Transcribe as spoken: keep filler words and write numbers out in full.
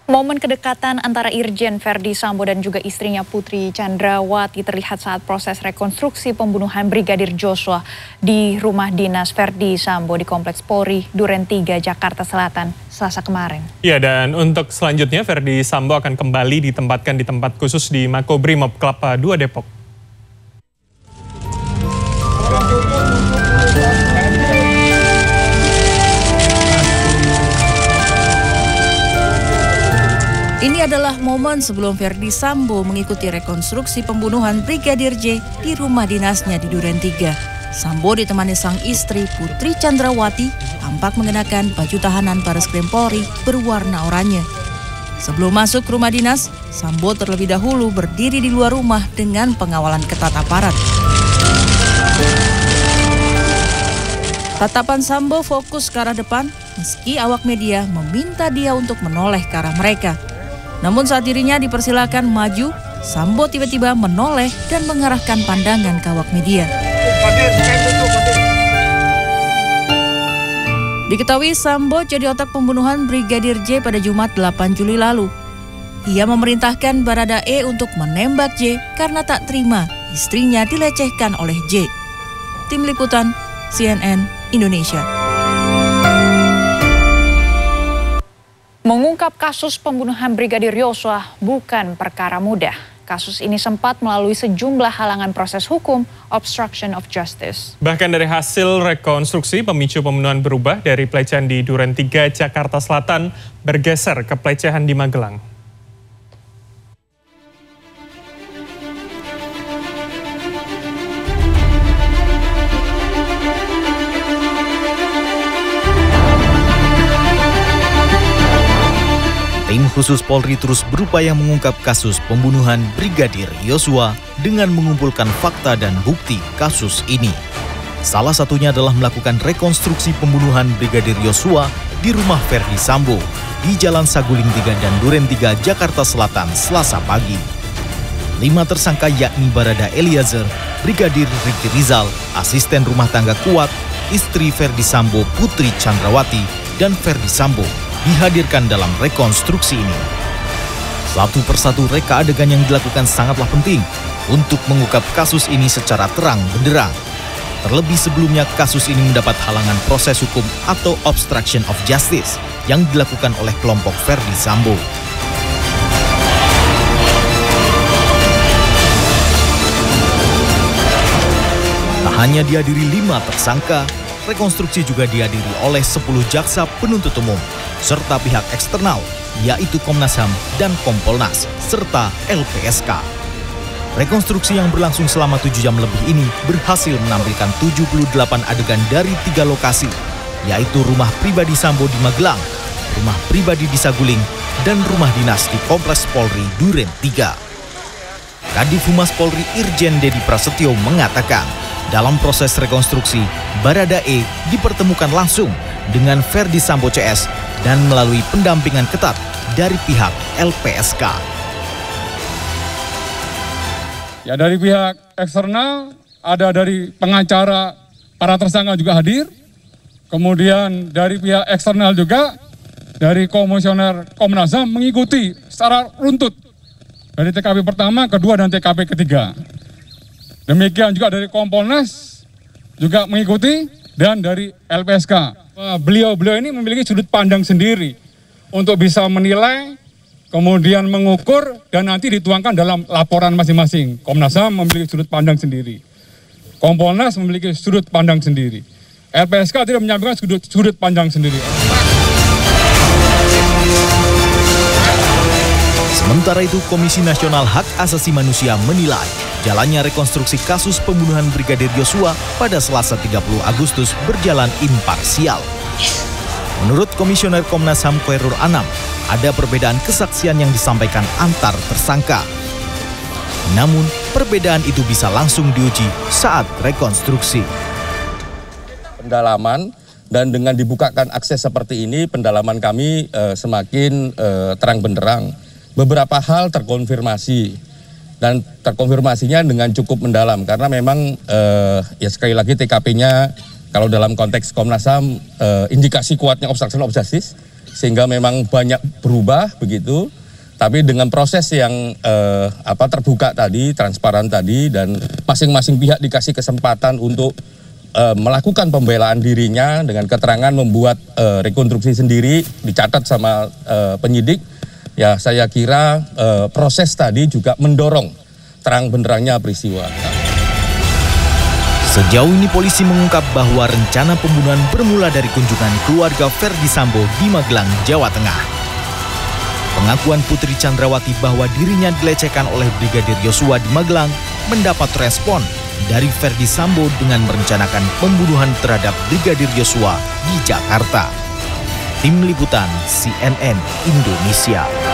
Momen kedekatan antara Irjen Verdi Sambo dan juga istrinya Putri Chandrawati terlihat saat proses rekonstruksi pembunuhan Brigadir Joshua di rumah dinas Verdi Sambo di Kompleks Polri Duren tiga, Jakarta Selatan, Selasa kemarin. Ya, dan untuk selanjutnya Verdi Sambo akan kembali ditempatkan di tempat khusus di Makobrimob Kelapa dua, Depok. Ini adalah momen sebelum Verdi Sambo mengikuti rekonstruksi pembunuhan Brigadir J di rumah dinasnya di Duren tiga. Sambo ditemani sang istri Putri Chandrawati tampak mengenakan baju tahanan Bareskrim Polri berwarna oranye. Sebelum masuk rumah dinas, Sambo terlebih dahulu berdiri di luar rumah dengan pengawalan ketat aparat. Tatapan Sambo fokus ke arah depan meski awak media meminta dia untuk menoleh ke arah mereka. Namun saat dirinya dipersilakan maju, Sambo tiba-tiba menoleh dan mengarahkan pandangan ke awak media. Diketahui Sambo jadi otak pembunuhan Brigadir J pada Jumat delapan Juli lalu. Ia memerintahkan Baradae untuk menembak J karena tak terima istrinya dilecehkan oleh J. Tim Liputan C N N Indonesia. Mengungkap kasus pembunuhan Brigadir Joshua bukan perkara mudah. Kasus ini sempat melalui sejumlah halangan proses hukum, obstruction of justice. Bahkan dari hasil rekonstruksi, pemicu pembunuhan berubah dari pelecehan di Duren tiga, Jakarta Selatan bergeser ke pelecehan di Magelang. Tim khusus Polri terus berupaya mengungkap kasus pembunuhan Brigadir Joshua dengan mengumpulkan fakta dan bukti kasus ini. Salah satunya adalah melakukan rekonstruksi pembunuhan Brigadir Joshua di rumah Verdi Sambo di Jalan Saguling tiga dan Duren tiga, Jakarta Selatan, Selasa pagi. Lima tersangka yakni Barada Eliezer, Brigadir Ricky Rizal, asisten rumah tangga Kuat, istri Verdi Sambo Putri Chandrawati, dan Verdi Sambo dihadirkan dalam rekonstruksi ini. Satu persatu reka adegan yang dilakukan sangatlah penting untuk mengungkap kasus ini secara terang benderang. Terlebih sebelumnya kasus ini mendapat halangan proses hukum atau obstruction of justice yang dilakukan oleh kelompok Verdi Sambo. Tak hanya dihadiri lima tersangka, rekonstruksi juga dihadiri oleh sepuluh jaksa penuntut umum serta pihak eksternal yaitu Komnas H A M dan Kompolnas serta L P S K. Rekonstruksi yang berlangsung selama tujuh jam lebih ini berhasil menampilkan tujuh puluh delapan adegan dari tiga lokasi yaitu rumah pribadi Sambo di Magelang, rumah pribadi di Saguling, dan rumah dinas di Kompleks Polri Duren tiga. Kadif Humas Polri Irjen Dedi Prasetyo mengatakan dalam proses rekonstruksi, Baradae dipertemukan langsung dengan Verdi Sambo C S dan melalui pendampingan ketat dari pihak L P S K. Ya, dari pihak eksternal ada dari pengacara para tersangka juga hadir. Kemudian dari pihak eksternal juga dari komisioner Komnas H A M mengikuti secara runtut dari T K P pertama, kedua, dan T K P ketiga. Demikian juga dari Kompolnas juga mengikuti dan dari L P S K. Beliau-beliau ini memiliki sudut pandang sendiri untuk bisa menilai, kemudian mengukur, dan nanti dituangkan dalam laporan masing-masing. Komnas H A M memiliki sudut pandang sendiri. Kompolnas memiliki sudut pandang sendiri. L P S K tidak menyampaikan sudut, sudut pandang sendiri. Sementara itu, Komisi Nasional Hak Asasi Manusia menilai jalannya rekonstruksi kasus pembunuhan Brigadir Joshua pada Selasa tiga puluh Agustus berjalan imparsial. Menurut Komisioner Komnas H A M Khairul Anam, ada perbedaan kesaksian yang disampaikan antar tersangka. Namun, perbedaan itu bisa langsung diuji saat rekonstruksi. Pendalaman dan dengan dibukakan akses seperti ini, pendalaman kami eh, semakin eh, terang benderang. Beberapa hal terkonfirmasi dan terkonfirmasinya dengan cukup mendalam karena memang eh, ya sekali lagi T K P-nya kalau dalam konteks Komnas H A M eh, indikasi kuatnya obstruction of justice sehingga memang banyak berubah begitu. Tapi dengan proses yang eh, apa terbuka tadi, transparan tadi, dan masing-masing pihak dikasih kesempatan untuk eh, melakukan pembelaan dirinya dengan keterangan membuat eh, rekonstruksi sendiri, dicatat sama eh, penyidik. Ya, saya kira eh, proses tadi juga mendorong terang benderangnya peristiwa. Sejauh ini polisi mengungkap bahwa rencana pembunuhan bermula dari kunjungan keluarga Ferdy Sambo di Magelang, Jawa Tengah. Pengakuan Putri Chandrawati bahwa dirinya dilecehkan oleh Brigadir Yosua di Magelang mendapat respon dari Ferdy Sambo dengan merencanakan pembunuhan terhadap Brigadir Yosua di Jakarta. Tim Liputan C N N Indonesia.